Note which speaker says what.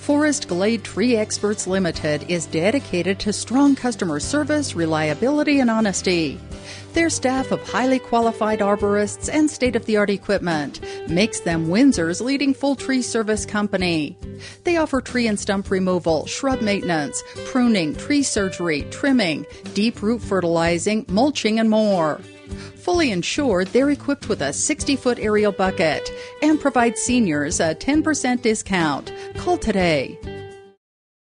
Speaker 1: Forest Glade Tree Experts Limited is dedicated to strong customer service, reliability, and honesty. Their staff of highly qualified arborists and state-of-the-art equipment makes them Windsor's leading full tree service company. They offer tree and stump removal, shrub maintenance, pruning, tree surgery, trimming, deep root fertilizing, mulching, and more. Fully insured, they're equipped with a 60-foot aerial bucket and provide seniors a 10% discount. Call today.